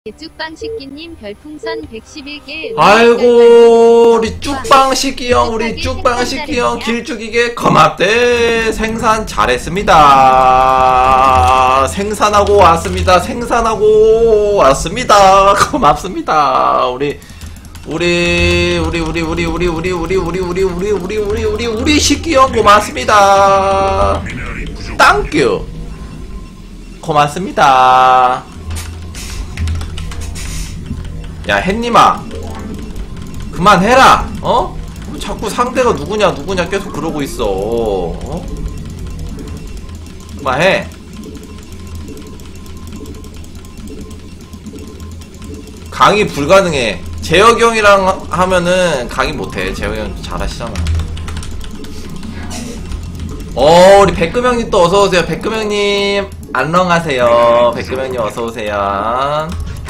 쭉방식기님 별풍선 111개. 아이고 우리 쭉방식기 형, 우리 쭉방식기 형 길쭉이게 고맙대. 생산 잘했습니다. 생산하고 왔습니다. 생산하고 왔습니다. 고맙습니다. 우리 식기 형 고맙습니다. 땡큐. 고맙습니다. 야 햇님아 그만해라. 어? 자꾸 상대가 누구냐 계속 그러고 있어. 어? 그만해. 강의 불가능해. 재혁이 형이랑 하면은 강의 못해. 재혁이 형 잘하시잖아. 우리 백금 형님 또 어서오세요. 백금 형님 안녕하세요. 백금 형님 어서오세요.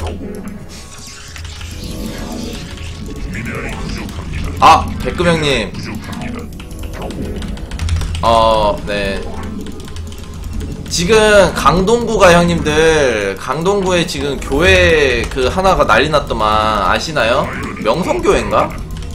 아, 백금 형님. 네. 지금 강동구가 형님들, 강동구에 지금 교회 그 하나가 난리 났더만 아시나요? 명성교회인가?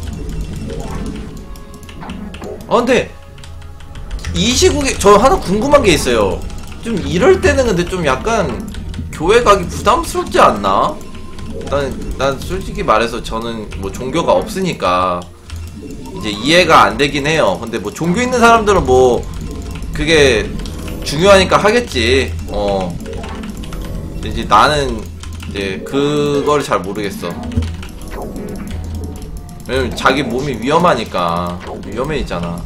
근데 이 시국에 저 하나 궁금한 게 있어요. 좀 이럴 때는 근데 좀 약간 교회 가기 부담스럽지 않나? 난 솔직히 말해서 저는 뭐 종교가 없으니까 이제 이해가 안 되긴 해요. 근데 뭐 종교 있는 사람들은 뭐 그게 중요하니까 하겠지. 이제 나는 이제 그걸 잘 모르겠어. 왜냐면 자기 몸이 위험하니까. 위험해 있잖아.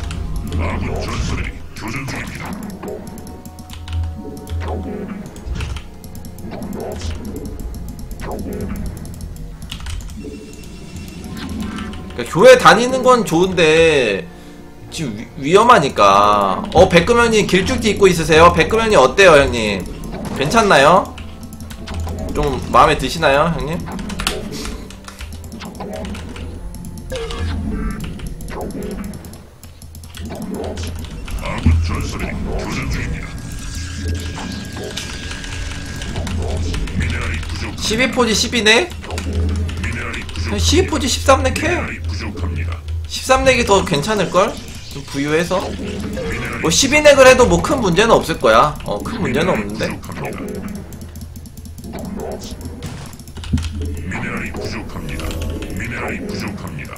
그러니까 교회 다니는 건 좋은데 지금 위험하니까. 백금 형님 길쭉티 입고 있으세요? 백금 형님 어때요 형님? 괜찮나요? 좀 마음에 드시나요 형님? 아군 전설이 교전 중입니다. 미네랄이 부족. 12포지 12네? 미네랄이 부족. 12포지 13넥 해. 미네랄이 부족합니다. 13넥이 더 괜찮을걸? 좀 부유해서. 뭐 12넥을 해도 뭐 큰 문제는 없을 거야. 큰 문제는 없는데. 미네랄이 부족합니다. 미네랄이 부족합니다.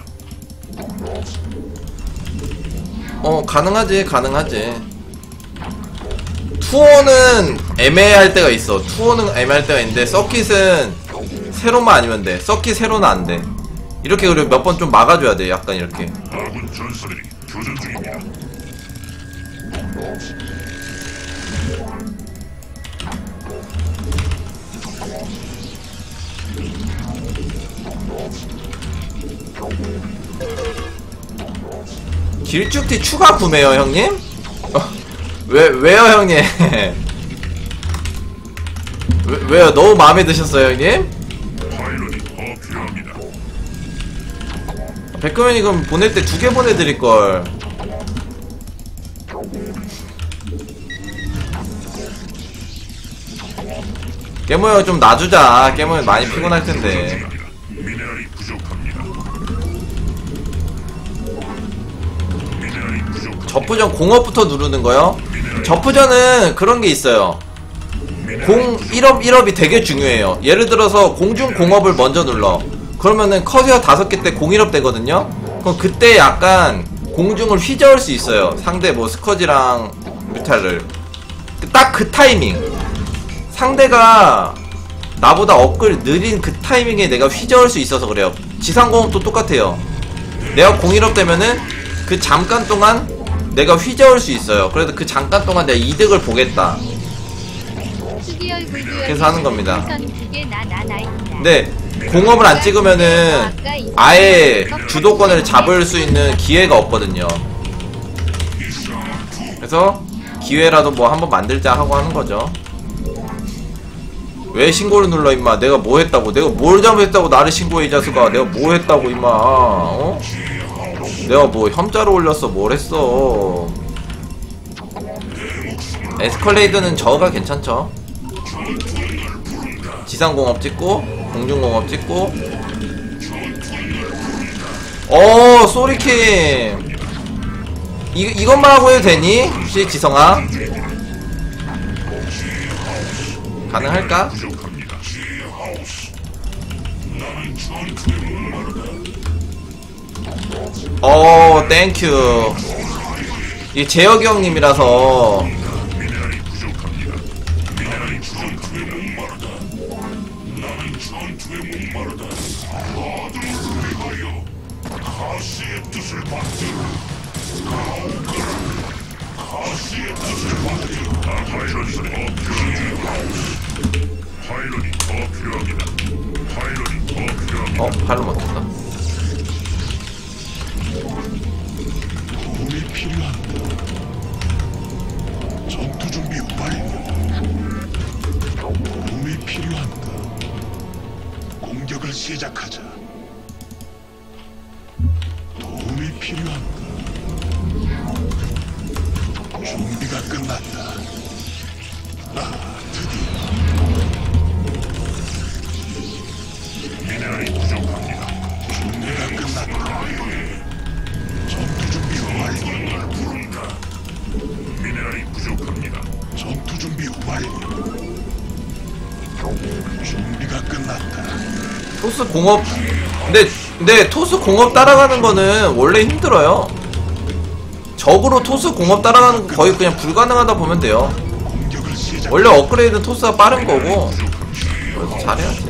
가능하지. 투어는 애매할 때가 있어. 투어는 애매할 때가 있는데 서킷은 세로만 아니면 돼. 서킷 세로는 안 돼. 이렇게 그리고 몇 번 좀 막아줘야 돼. 약간 이렇게. 아군 전설이 교전 중입니다. 길쭉티 추가 구매요 형님? 왜요 형님? 왜요? 너무 마음에 드셨어요 형님? 파일럿이 더 필요합니다. 백금현이 그럼 보낼 때 2개 보내드릴걸. 깨모형 좀 놔주자. 깨모형 많이 피곤할텐데. 미네랄이 부족합니다. 미네랄이 부족. 접부전 공업부터 누르는거요? 접부전은 그런게 있어요. 1업 되게 중요해요. 예를 들어서 공중 공업을 먼저 눌러. 그러면은 커세어 5개 때 01업 되거든요? 그럼 그때 약간 공중을 휘저을 수 있어요. 상대 뭐 스커지랑 뮤탈을. 딱 그 타이밍. 상대가 나보다 업글 느린 그 타이밍에 내가 휘저을 수 있어서 그래요. 지상공업도 똑같아요. 내가 01업 되면은 그 잠깐 동안 내가 휘저을 수 있어요. 그래서 그 잠깐 동안 내가 이득을 보겠다. 그래서 하는 겁니다. 근데 공업을 안 찍으면은 아예 주도권을 잡을 수 있는 기회가 없거든요. 그래서 기회라도 뭐 한번 만들자 하고 하는 거죠. 왜 신고를 눌러 임마? 내가 뭐 했다고? 내가 뭘 잘못했다고 나를 신고해 이 자식아? 내가 뭐 했다고 임마? 내가 뭐 혐자로 올렸어? 뭘 했어? 에스컬레이드는 저가 괜찮죠? 지상공업 찍고 공중공업 찍고. 소리킴 이것만 하고 해도 되니? 혹시 지성아? 가능할까? 땡큐. 이 재혁이 형님이라서. 발로 막혔다. 도움이 필요한가? 전투 준비 완료. 도움이 필요한가? 공격을 시작하자. 도움이 필요한가? 준비가 끝났다. 드디어 미네랄이 부족합니다. 준비가 끝났다. 전투 준비 완료. 미네랄이 부족합니다. 전투 준비 완료. 준비가 끝났다. 토스 공업. 근데 토스 공업 따라가는 거는 원래 힘들어요. 적으로 토스 공업 따라가는 거 거의 그냥 불가능하다 보면 돼요. 공격을 시작. 원래 업그레이드는 토스가 빠른 거고. 그래서 잘해야지.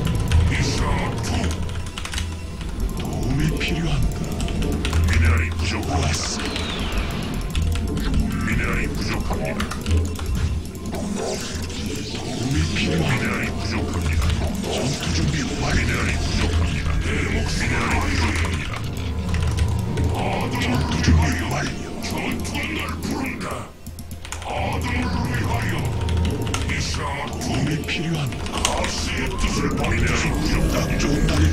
도움이 필요한가? 미네랄이 부족합니다. 미네랄이 부족합니다. 도움이 필요한가? 미네랄이 부족합니다. 전투 준비 완료. 미네랄이 부족합니다. 미네랄이 부족합니다. 전투 준비 완료. 도움이 필요한가? 미네랄이 부족합니다. 딱 좋은 날이네.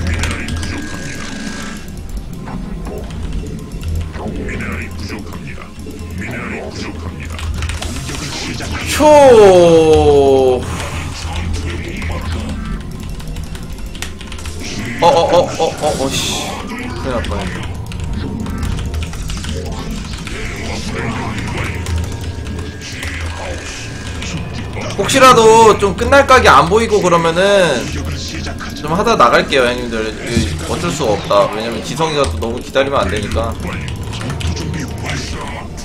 미네랄이 부족합니다. 미네랄이 부족합니다. 공격을 시작하자. 초. 씨. 큰일 날 뻔했네. 혹시라도 좀 끝날 각이 안 보이고 그러면은 공격을 시작하자. 좀 하다 나갈게요, 형님들. 어쩔 수가 없다. 왜냐면 지성이가 또 너무 기다리면 안 되니까. 전투 준비 완료.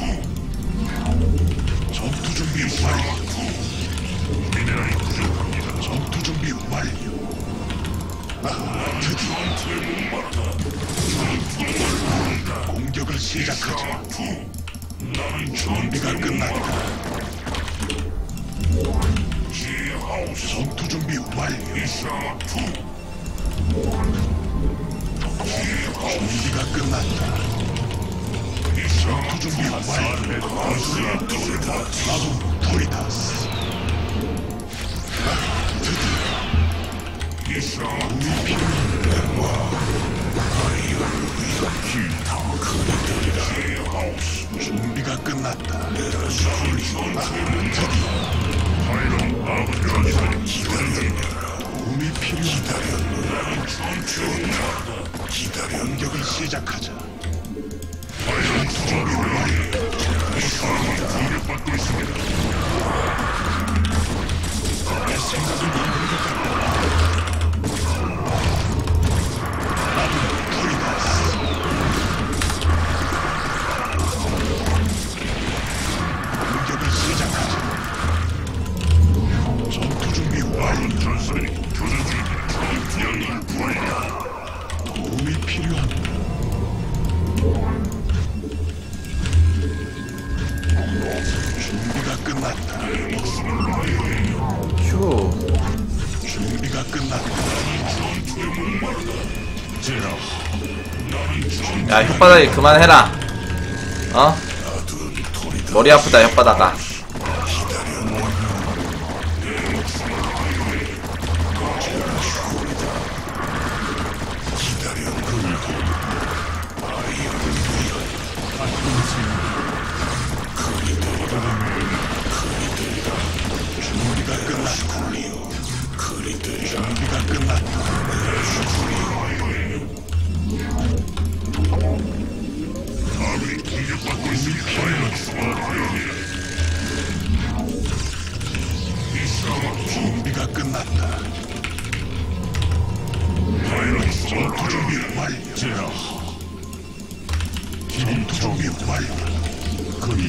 전투 준비 완료. 미네랄이 부족합니다. 전투 준비 완료. 드디어 공격을 시작하자. 준비가 끝났다. 전투 준비 완료. 준비가 끝났다. 전투 준비 완료. 나도 토리다스. 준비가 끝났다. 도움이 필요하다. 공격을 시작하자. 내 생각을 이끌고 나도 토리다스. 공격을 시작하자. 전투 준비 완료. 전설이 교전 중입니다. 도움이 필요한가? 준비가 끝났다. 휴. 준비가 끝났다. 야, 혓바닥이 그만해라. 머리 아프다, 혓바닥아. 준비가 끝났다. 준비가 완료. 제라. 전투 준비 완료. 거기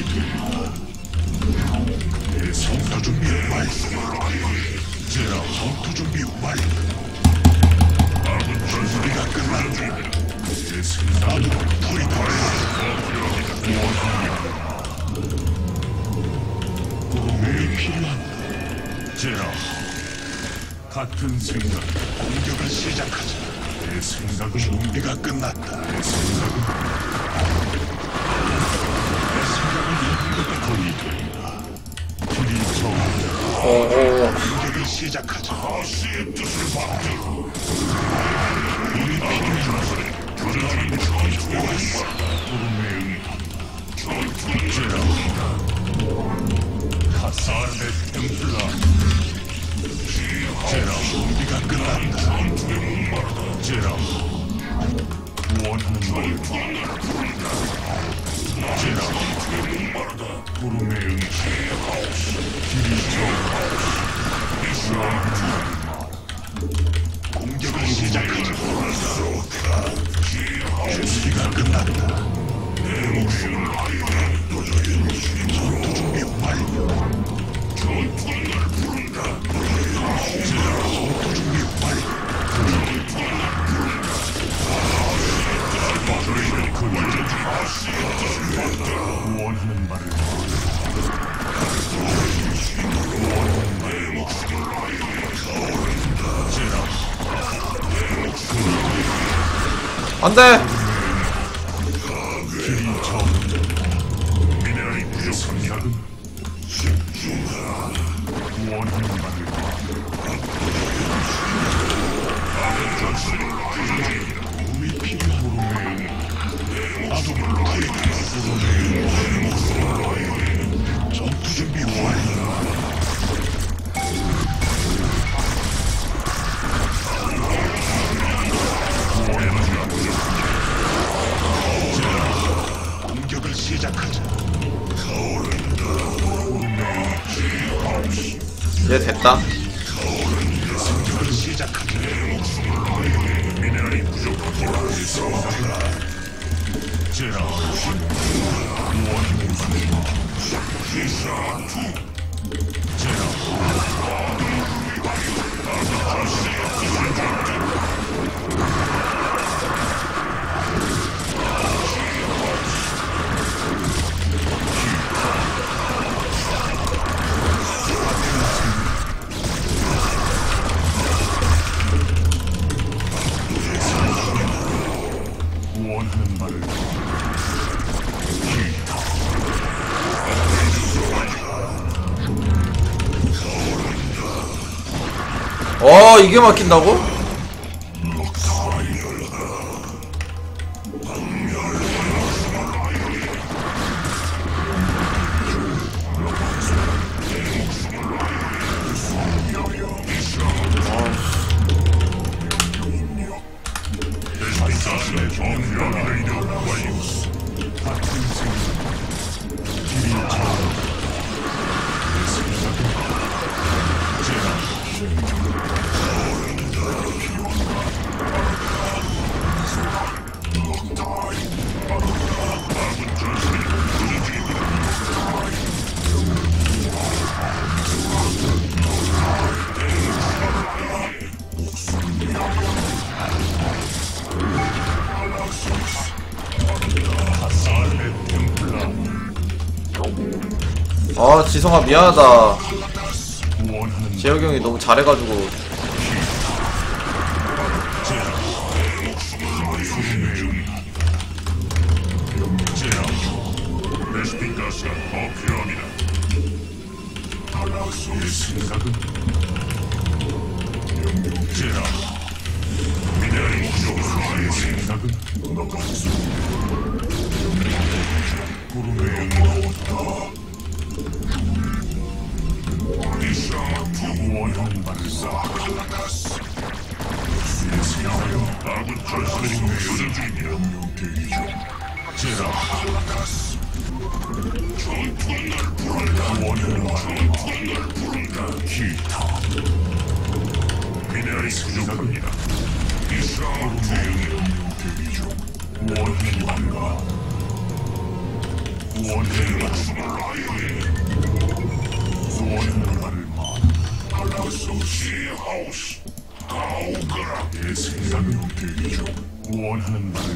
전투 준비 완료. 제라. 전투 준비 완료. 준비가 끝났다. 나도 불이 도움이 필요한다. 제라. 같은 생각. 공격을 시작하자. 내 생각은 준비가 끝났다. 내 생각은 거의 된다. 길이 정한다. 공격을 시작하자. 가시의 뜻을 받들어 우리 필요한 구름의 응 제라. 카사르의 템플라. 제라. 준비가 끝났다. 제라. 원하는 말. 제라. 구름의 응 길이 정한다. 공격을 시작하자. 준비가 끝났다. 전투 준비 완료. 전투 준비 완료. 원하는 말을 안돼. 미네랄이 부족합니다. 원하는 말을 도움이 필요한 나도 전투 준비 완료. 공격을 시작하자. 이제 됐다. 공격을 시작하자. 미네랄이 부족합니다. 제라. 원하는 말을 제라. 원하는 말을 이게 막힌다고? 가스의 정렬이 완료. 같은 생각. 길이 정한다. 내 생각은 제라. 카사르의 템플라. 지성아 미안하다. 원하는 재혁이 형이 너무 잘해가지고. 레시피 가스가 더 필요합니다. 내 생각은 제라. 미네랄이 부족합니다. 내 생각은 구름의 원하는 말을 써. 내 생각은 아군 전사들이 교전 중입니다. 제라. 원하는 말을 기타. 미네랄이 부족합니다. 내 생각은 대기 중. 원하는 바를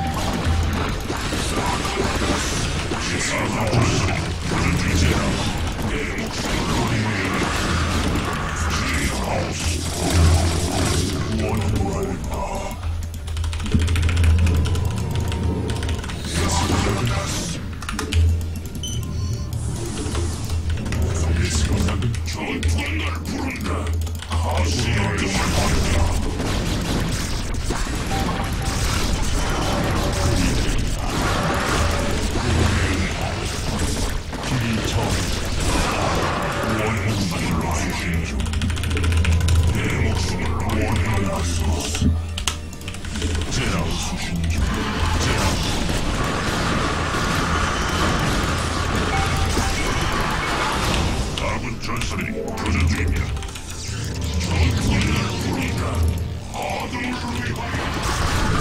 아군 전사들이 교전 중입니다.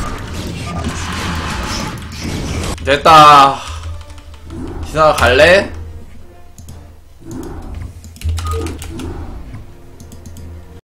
됐다. 기사 갈래?